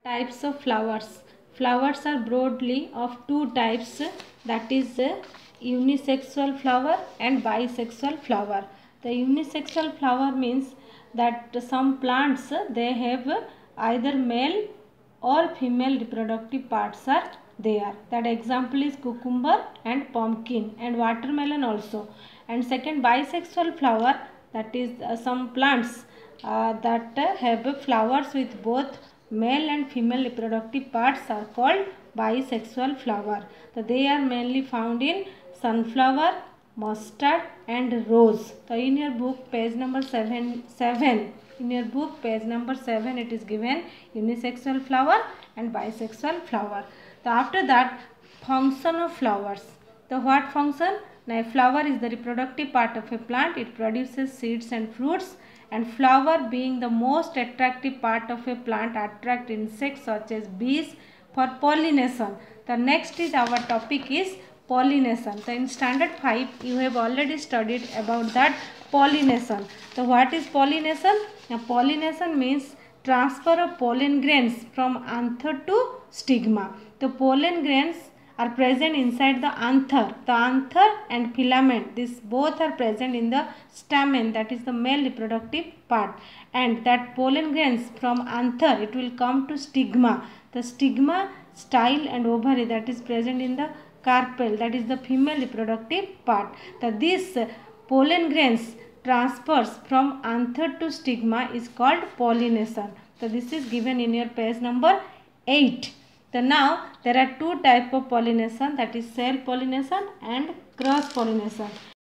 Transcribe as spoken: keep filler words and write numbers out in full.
Types of flowers. Flowers are broadly of two types, that is uh, unisexual flower and bisexual flower. The unisexual flower means that some plants uh, they have uh, either male or female reproductive parts are there. That example is cucumber and pumpkin and watermelon also. And second, bisexual flower, that is uh, some plants uh, that uh, have flowers with both male and female reproductive parts are called bisexual flower. So they are mainly found in sunflower, mustard and rose. So in your book page number seven, seven in your book page number seven it is given unisexual flower and bisexual flower. So after that, function of flowers. The what function? Now, a flower is the reproductive part of a plant. It produces seeds and fruits, and flower being the most attractive part of a plant attract insects such as bees for pollination. The next is our topic is pollination. So in standard five you have already studied about that pollination. So what is pollination? Now pollination means transfer of pollen grains from anther to stigma. The pollen grains are present inside the anther. The anther and filament, these both are present in the stamen, that is the male reproductive part, and that pollen grains from anther it will come to stigma. The stigma, style and ovary, that is present in the carpel, that is the female reproductive part. The this pollen grains transfers from anther to stigma is called pollination. So this is given in your page number eight. So now there are two types of pollination, that is self pollination and cross pollination.